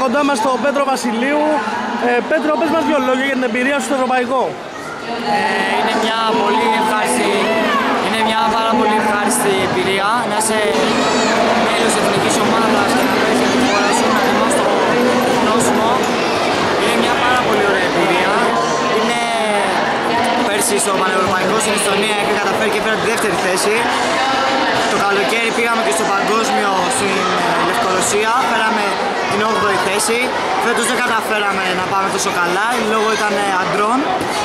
κοντά μας τον Πέτρο Βασιλείου. Πέτρο, πες μας δύο λόγια για την εμπειρία σου στο ευρωπαϊκό. Είναι μια πάρα πολύ ευχάριστη εμπειρία να είσαι μέλος της εθνικής ομάδας και να παίζεις για τη χώρα σου, να δημιουργείς το γνώσιμο. Είναι μια πάρα πολύ ωραία εμπειρία. Είναι πέρσι στο Πανευρωπαϊκό στην Εστονία είχα καταφέρει και πήρα τη δεύτερη θέση. Το καλοκαίρι πήγαμε και στο παγκόσμιο στην Λευκορωσία, φέραμε την 8η θέση. Φέτος δεν καταφέραμε να πάμε τόσο καλά, λόγω ήταν αντρών.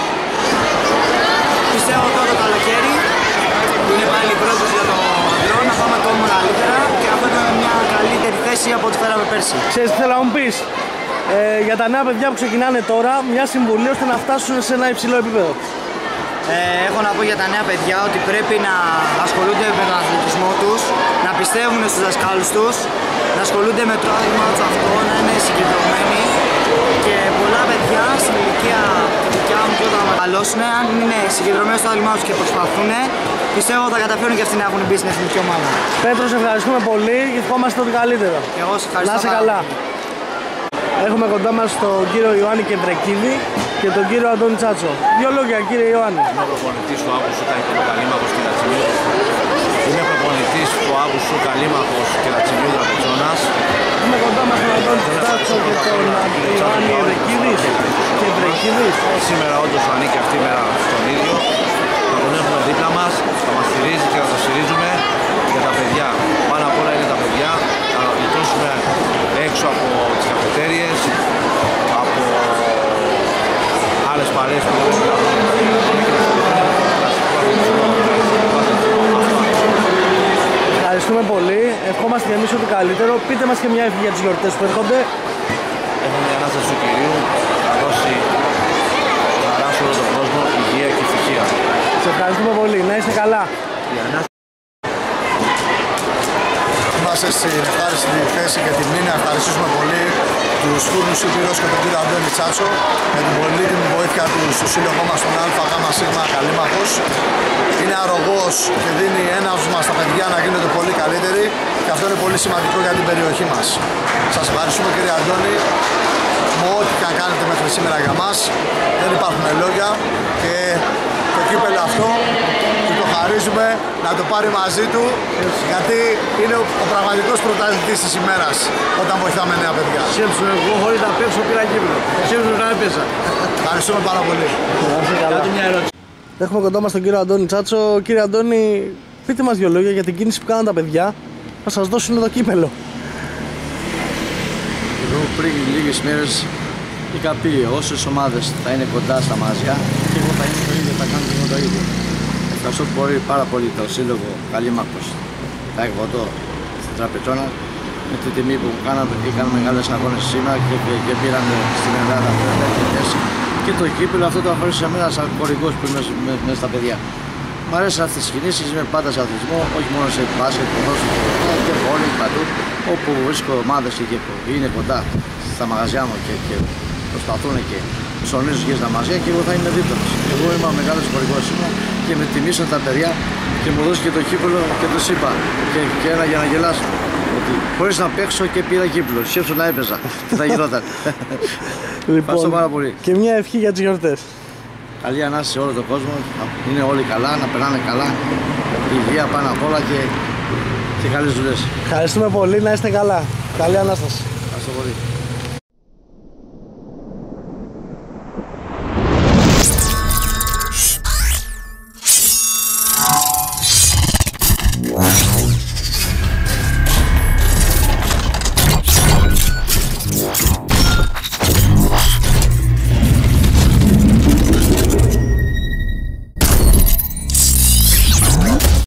Πιστεύω αυτό το καλοκαίρι, που είναι πάλι η πρώτη για το αντρό, να πάμε ακόμα μεγαλύτερα και να φέρουμε μια καλύτερη θέση από ό,τι φέραμε πέρσι. Ξέρεις τι θέλω να μου πεις, για τα νέα παιδιά που ξεκινάνε τώρα, μια συμβουλή ώστε να φτάσουν σε ένα υψηλό επίπεδο. Έχω να πω για τα νέα παιδιά ότι πρέπει να ασχολούνται με τον αθλητισμό τους, να πιστεύουν στους δασκάλους τους, να ασχολούνται με το άθλημά τους αυτό, να είναι συγκεντρωμένοι και πολλά παιδιά στην ηλικία δικιά μου και όταν μεγαλώσουν, αν είναι συγκεντρωμένοι στο άθλημά τους και προσπαθούν, πιστεύω θα καταφέρουν και αυτοί να έχουν μπει στην εθνική ομάδα. Πέτρο, σε ευχαριστούμε πολύ και ευχόμαστε το καλύτερο. Και εγώ σε ευχαριστώ. Να είσαι καλά. Έχουμε κοντά μας τον κύριο Ιωάννη Κεντρεκίδη και τον κύριο Αντώνη Τσάτσο. Δύο λόγια, κύριε Ιωάννη. Είμαι προπονητής του Άγκουσου Καλήμαχος και Ρατσιμίου. Είμαι προπονητής του Άγκουσου Καλήμαχος και Ρατσιμίου Δραπετσόνας. Έχουμε κοντά μας τον Αντώνη Τσάτσο και τον Ιωάννη Κεντρεκίδη. Σήμερα όντως ανήκει αυτή η μέρα στον ίδιο. Θα τον έχουμε δίπλα μας, θα μας στηρίζει και θα το στηρίζουμε για τα παιδιά. Πάνω απ' όλα είναι τα παιδιά, να γλιτώσουμε έξω από τις καφετέριες, από άλλες παρέες που δεν Ευχαριστούμε πολύ, ευχόμαστε και εμείς ό,τι καλύτερο. Πείτε μας και μια ευχή για τις γιορτές που έρχονται. Έχουμε μια Ανάσταση του Κυρίου, να δώσει χαρά σε όλο τον κόσμο, υγεία και ευτυχία. Σε ευχαριστούμε πολύ, να είστε καλά. Είμαστε στην ευχάριστη θέση και τιμή να ευχαριστήσουμε πολύ τους φούρνους Ήπειρος και τον κύριο Αντώνη Τσάτσο με την πολύτιμη βοήθεια του στο σύλλογό μας τον ΑΓΣ Καλήμαχος. Είναι αρρωγός και δίνει έναυσμα στα παιδιά να γίνονται πολύ καλύτεροι και αυτό είναι πολύ σημαντικό για την περιοχή μας. Σας ευχαριστούμε κύριε Αντώνη, με ό,τι και αν κάνετε μέχρι σήμερα για μας. Δεν υπάρχουν λόγια και το κύπελλο αυτό και το χαρίζουμε να το πάρει μαζί του γιατί είναι ο πραγματικός πρωταθλητής της ημέρας όταν βοηθάμε νέα παιδιά. Σκέψου, εγώ χωρίς να παίξω πήρα κύπελλο. Σκέψου να έπαιζα. Ευχαριστούμε πάρα πολύ. Έχουμε κοντά μας τον κύριο Αντώνη Τσάτσο. Κύριε Αντώνη, πείτε μας δύο λόγια για την κίνηση που κάνουν τα παιδιά να σας δώσουν το κύπελλο. Εγώ πριν λίγες μέρες είχα πει όσες ομάδες θα είναι κοντά στα μάζια και εγώ θα είμαι το ίδιο, θα κάνω και εγώ το ίδιο. Ευχαριστώ πάρα πολύ το σύλλογο Καλήμαχος, τα εγώ στην Τραπετσόνα με τη τιμή που κάναμε, είχαν μεγάλες αγώνες σήμερα και πήραν στην Ελλάδα και το κύπελλο αυτό το αφορεί σε μένα σαν χορηγός που είμαι μέσα στα παιδιά. Μ' αρέσουν αυτές τις κινήσεις, είμαι πάντα σε αθλητισμό, όχι μόνο σε μπάσκετ, ποδόσφαιρο και βόλεϊ παντού. Όπου βρίσκω ομάδες και είναι κοντά στα μαγαζιά μου και προσπαθούν και ψωνίζουν και στα μαγαζιά και εγώ θα είμαι δίπλα τους. Εγώ είμαι ο μεγάλος χορηγός σήμερα και με τιμήσαν τα παιδιά και μου δώσει και το κύπελλο και τους είπα και ένα για να γελάσουν. Ότι χωρίς να παίξω και πήρα κύπελλο, σκέψου να έπαιζα και θα γινόταν. Ευχαριστώ πάρα πολύ. Και μια ευχή για τις γιορτές. Καλή ανάσταση σε όλο τον κόσμο, είναι όλοι καλά, να περνάνε καλά, υγεία πάνω απ' όλα και καλές δουλειές. Ευχαριστούμε πολύ, να είστε καλά. Καλή Ανάσταση. Ευχαριστώ πολύ.